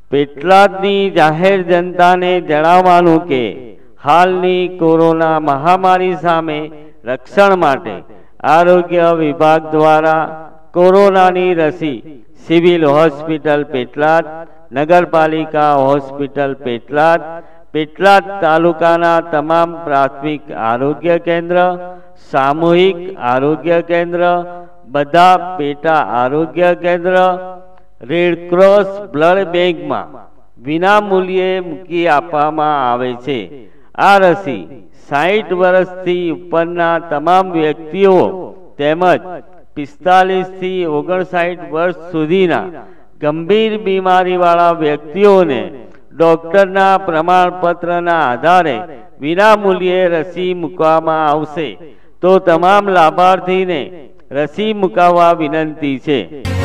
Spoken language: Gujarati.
પેટલાદની જાહેર જનતાને જણાવવાનું કે હાલની કોરોના મહામારી સામે રક્ષણ માટે આરોગ્ય વિભાગ દ્વારા કોરોનાની રસી સિવિલ હોસ્પિટલ પેટલાદ, નગરપાલિકા હોસ્પિટલ પેટલાદ, પેટલાદ તાલુકાના તમામ પ્રાથમિક આરોગ્ય કેન્દ્ર, સામૂહિક આરોગ્ય કેન્દ્ર, બધા પેટા આરોગ્ય કેન્દ્ર, રેડક્રોસ બ્લડ બેંકમાં વિના મૂલ્યે મૂકી આપવામાં આવે છે। આ રસી 60 વર્ષથી ઉપરના તમામ વ્યક્તિઓ તેમજ 45 થી 59 વર્ષ સુધીના ગંભીર બીમારીવાળા વ્યક્તિઓને ડોક્ટરના પ્રમાણપત્રના આધારે વિના મૂલ્યે રસી મૂકવામાં આવશે। તો તમામ લાભાર્થીને રસી મુકાવવા વિનંતી છે।